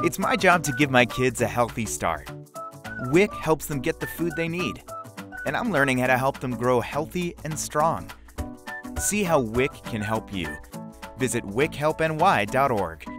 It's my job to give my kids a healthy start. WIC helps them get the food they need, and I'm learning how to help them grow healthy and strong. See how WIC can help you. Visit wichelpny.org.